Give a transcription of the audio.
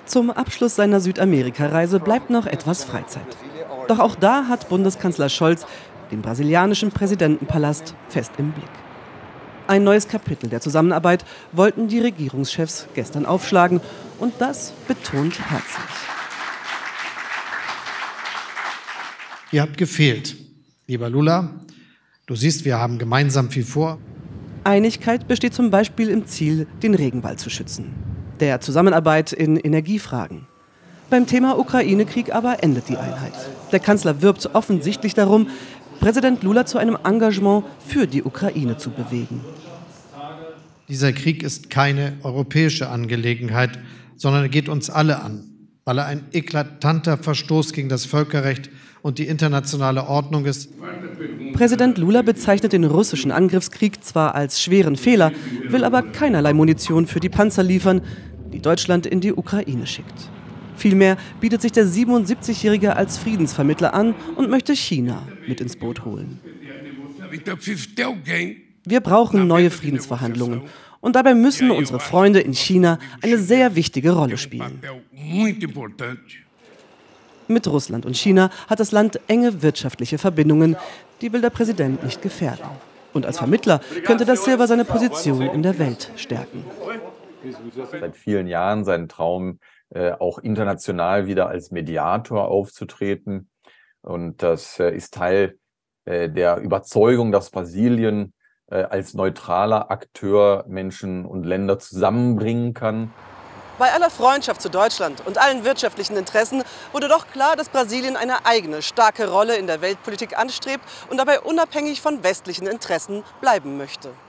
Zum Abschluss seiner Südamerika-Reise bleibt noch etwas Freizeit. Doch auch da hat Bundeskanzler Scholz den brasilianischen Präsidentenpalast fest im Blick. Ein neues Kapitel der Zusammenarbeit wollten die Regierungschefs gestern aufschlagen und das betont herzlich. Ihr habt gefehlt, lieber Lula. Du siehst, wir haben gemeinsam viel vor. Einigkeit besteht zum Beispiel im Ziel, den Regenwald zu schützen. Der Zusammenarbeit in Energiefragen. Beim Thema Ukraine-Krieg aber endet die Einheit. Der Kanzler wirbt offensichtlich darum, Präsident Lula zu einem Engagement für die Ukraine zu bewegen. Dieser Krieg ist keine europäische Angelegenheit, sondern er geht uns alle an, weil er ein eklatanter Verstoß gegen das Völkerrecht und die internationale Ordnung ist. Präsident Lula bezeichnet den russischen Angriffskrieg zwar als schweren Fehler, will aber keinerlei Munition für die Panzer liefern, die Deutschland in die Ukraine schickt. Vielmehr bietet sich der 77-Jährige als Friedensvermittler an und möchte China mit ins Boot holen. Wir brauchen neue Friedensverhandlungen. Und dabei müssen unsere Freunde in China eine sehr wichtige Rolle spielen. Mit Russland und China hat das Land enge wirtschaftliche Verbindungen. Die will der Präsident nicht gefährden. Und als Vermittler könnte das Silva seine Position in der Welt stärken. Seit vielen Jahren seinen Traum, auch international wieder als Mediator aufzutreten. Und das ist Teil der Überzeugung, dass Brasilien als neutraler Akteur Menschen und Länder zusammenbringen kann. Bei aller Freundschaft zu Deutschland und allen wirtschaftlichen Interessen wurde doch klar, dass Brasilien eine eigene, starke Rolle in der Weltpolitik anstrebt und dabei unabhängig von westlichen Interessen bleiben möchte.